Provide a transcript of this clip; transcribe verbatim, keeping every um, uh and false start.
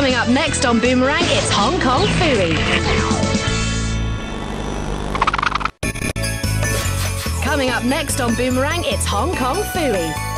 Coming up next on Boomerang, it's Hong Kong Phooey. Coming up next on Boomerang, it's Hong Kong Phooey.